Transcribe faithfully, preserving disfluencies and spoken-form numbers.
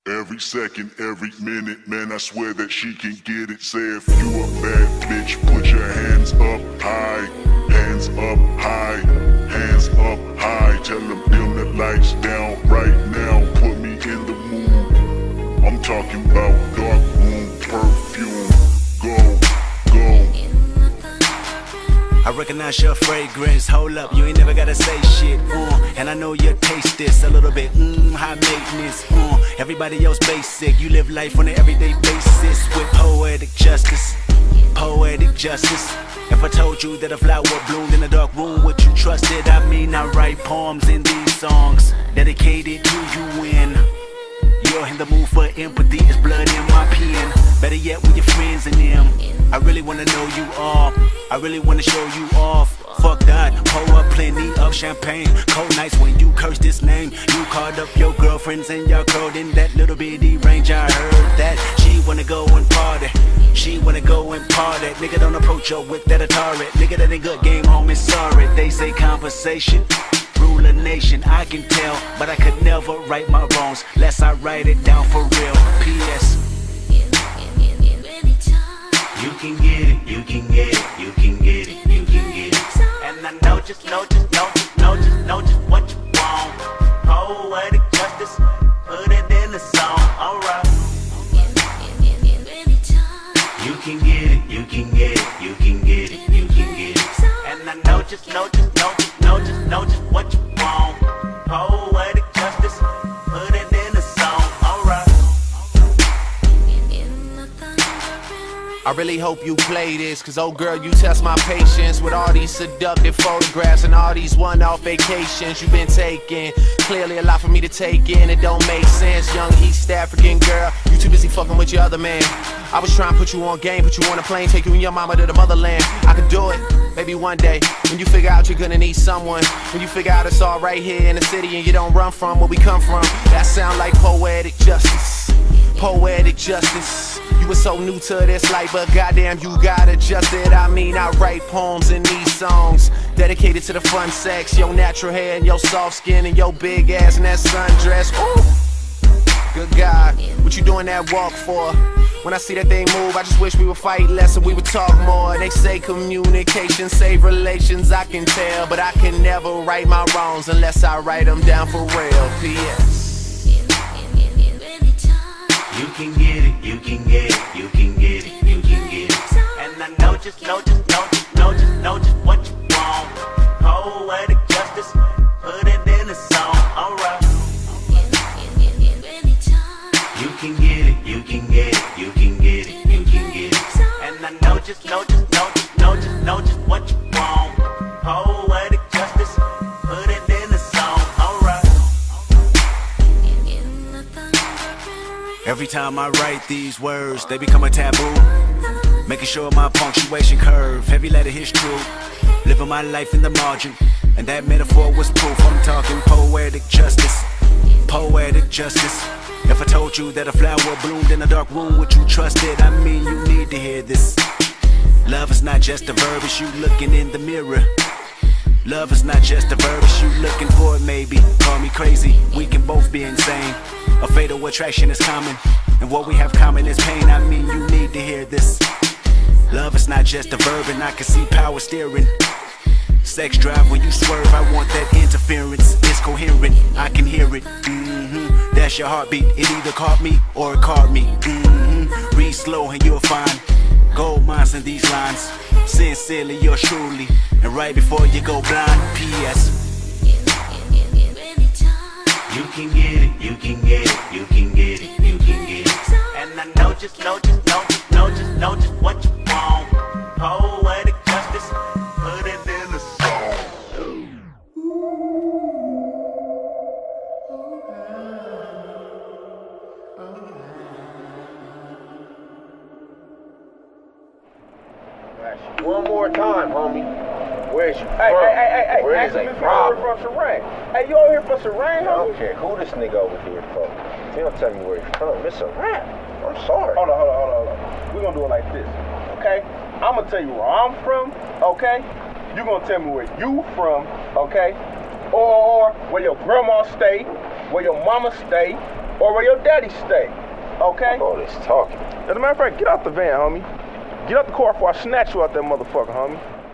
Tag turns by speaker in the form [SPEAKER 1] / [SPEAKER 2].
[SPEAKER 1] Every second, every minute, man, I swear that she can get it. Say if you a bad bitch, put your hands up high. Hands up high, hands up high. Tell them dim the lights down right now. Put me in the mood. I'm talking about dark room perfume. Go, go.
[SPEAKER 2] I recognize your fragrance, hold up, you ain't never gotta say shit, uh, and I know you taste this a little bit, mmm, high maintenance, uh, everybody else basic, you live life on an everyday basis with poetic justice, poetic justice. If I told you that a flower bloomed in a dark room, would you trust it? I mean, I write poems in these songs, dedicated to you when you're in the mood for empathy, there's blood in my pen. Better yet with your friends and them. I really wanna know you all, I really wanna show you off. Fuck that, pour up plenty of champagne. Cold nights when you curse this name. You called up your girlfriends and y'all curled in that little bitty range. I heard that she wanna go and party, she wanna go and party. Nigga, don't approach her with that Atari. Nigga, that ain't good, game home and sorry. They say conversation rule a nation, I can tell, but I could never right my wrongs lest I write it down for real. P S You can get it, you can get it, you can get it, you can get it. And I know, just know, just know, just know, just know just what you want. Poetic justice, put it in the song, alright. You can get it, you can get it, you can get it, you can get it. And I know, just know, just know, just know, just know just what you want. Poetic justice, put it in the song, alright.
[SPEAKER 3] I really hope you play this, cause oh girl, you test my patience with all these seductive photographs and all these one-off vacations you've been taking. Clearly a lot for me to take in, it don't make sense. Young East African girl, you too busy fucking with your other man. I was trying to put you on game, put you on a plane, take you and your mama to the motherland. I could do it, maybe one day, when you figure out you're gonna need someone. When you figure out it's all right here in the city and you don't run from where we come from. That sound like poetic justice, poetic justice. You were so new to this life, but goddamn you got adjusted. I mean, I write poems in these songs dedicated to the fun sex, your natural hair and your soft skin and your big ass and that sundress. Ooh, good God, what you doing that walk for? When I see that thing move, I just wish we would fight less and we would talk more. They say communication save relations, I can tell, but I can never right my wrongs unless I write them down for real. P S
[SPEAKER 2] You can get it, you can get it, you can get it, you can get it. And I know, just know, just know, just know, just know just what you want. Poetic justice, put it in the song, alright. You can get it, you can get it, you can get it, you can get it. And I know, just know, just know, just know, just know just what you want. Poetic justice, put it in the song, alright. Every time I write these words, they become a taboo. Making sure my punctuation curve, heavy letter hits true. Living my life in the margin, and that metaphor was proof. I'm talking poetic justice, poetic justice. If I told you that a flower bloomed in a dark room, would you trust it? I mean, you need to hear this. Love is not just a verb, it's you looking in the mirror. Love is not just a verb, it's you looking for it maybe. Call me crazy, we can both be insane. A fatal attraction is common, and what we have common is pain. I mean, you need to hear this. Love is not just a verb, and I can see power steering. Sex drive when you swerve, I want that interference. It's coherent, I can hear it. Mm-hmm. That's your heartbeat, it either caught me or it caught me. Mm-hmm. Read slow and you'll find gold mines in these lines. Sincerely, yours truly, and right before you go blind. P S You can get it, you can get it, you can get it, you can get it. And I know, just know, just know, just know, just know just what you want. Poetic justice, put it in the song.
[SPEAKER 4] One more time, homie. Where's you from?
[SPEAKER 5] Hey, hey, hey, hey,
[SPEAKER 4] Where
[SPEAKER 5] hey,
[SPEAKER 4] is they
[SPEAKER 5] from?
[SPEAKER 4] from?
[SPEAKER 5] from Serene. Hey, you over here from Serene,
[SPEAKER 4] I don't
[SPEAKER 5] homie?
[SPEAKER 4] care who this nigga over here from. He don't tell me where he's from. It's a rap. I'm sorry.
[SPEAKER 5] Hold on, hold on, hold on, hold on. We're gonna do it like this, okay? I'm gonna tell you where I'm from, okay? You gonna tell me where you from, okay? Or, or where your grandma stay, where your mama stay, or where your daddy stay. Okay?
[SPEAKER 4] All this talking.
[SPEAKER 5] As a matter of fact, get out the van, homie. Get out the car before I snatch you out that motherfucker, homie.